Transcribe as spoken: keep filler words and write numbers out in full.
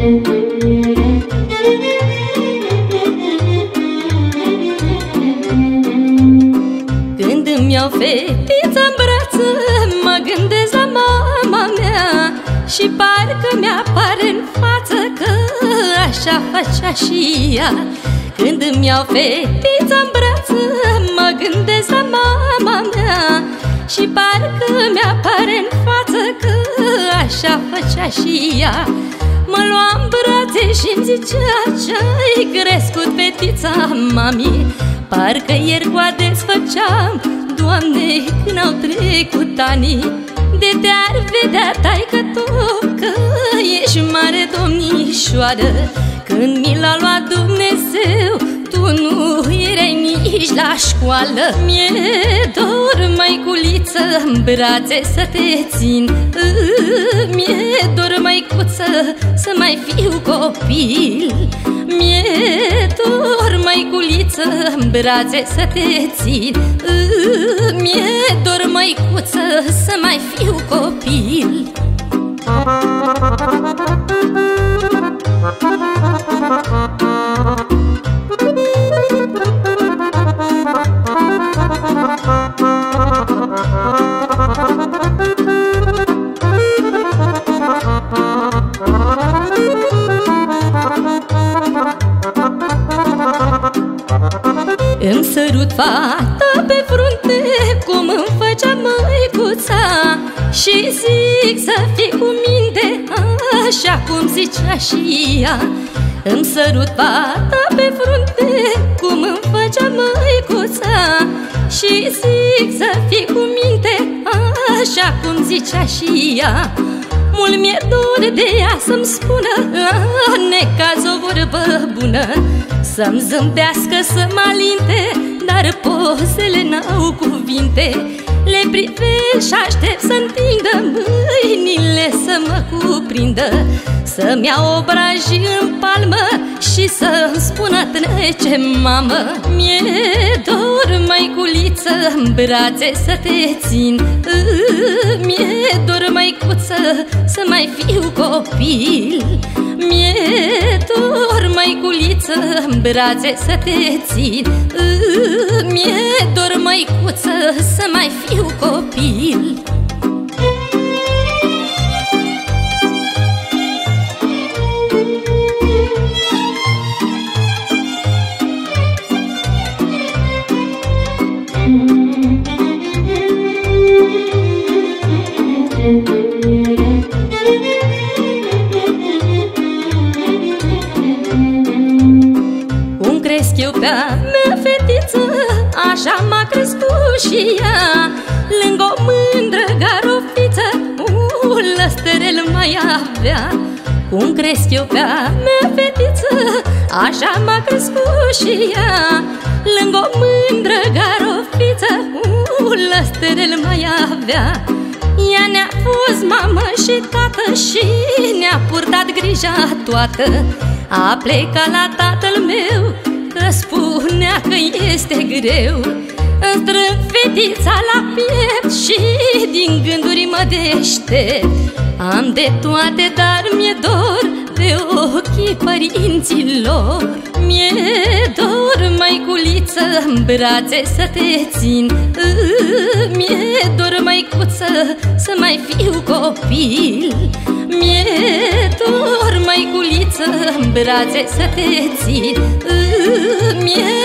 Când îmi iau fetița-n brață, mă gândesc la mama mea și parcă mi-apare în față că așa facea și ea. Când îmi iau fetița-n brață, mă gândesc la mama mea și parcă mi-apare în față că așa făcea și ea. Mă lua în brațe și-mi zicea: ce-ai crescut, fetița mami? Parcă ieri coade făceam, Doamne, când au trecut ani. De te-ar vedea taică-tu că ești mare domnișoară. Când mi l-a luat Dumnezeu, tu nu erai nici la școală. Mi-e dor, măiculiță, în brațe să te țin. Mi-e dor, măicuță, să mai fiu copil. Mi-e dor, măiculiță, în brațe să te țin. Mi-e dor, măicuță, să mai fiu copil. Îmi sărut fata pe frunte, cum îmi făcea măicuța, și zic să fii cu minte, așa cum zicea și ea. Îmi sărut fata pe frunte, cum îmi făcea măicuța, și zic să fii cu minte, așa cum zicea și ea. Mult mi-e dor de ea să-mi spună, la necaz o vorbă bună, să-mi zâmbească, să mă alinte, dar pozele n-au cuvinte. Le privești și aștept să întindă mâinile să mă cuprindă, să-mi ia obrajii în palmă și să-mi spună: trece, mamă. Mi-e dor, măiculiță, în brațe să te țin. Mi-e dor, măicuță, să mai fiu copil. Mi-e dor, măiculiță, în brațe să te țin. Mi-e dor, măicuță, să mai fiu copil. Cum cresc eu pe-a mea fetiță, așa m-a crescut și ea. Lângă o mândră garofiță, un lăsterel mai avea. Cum cresc eu pe-a mea fetiță, așa m-a crescut și ea. Lângă o mândră garofiță, un lăsterel mai avea. Ea ne-a fost mamă și tată și ne-a purtat grija toată. A plecat la tatăl meu, că spunea că este greu. Îmi strâng fetița la piept și din gânduri mă deștept. Am de toate, dar mi-e dor de ochii părinților. Mi-e dor, măiculiță, în brațe să te țin. Mi-e dor, măicuță, să mai fiu copil. Mi-e dor, măiculiță, în brațe să te țin. Mi-e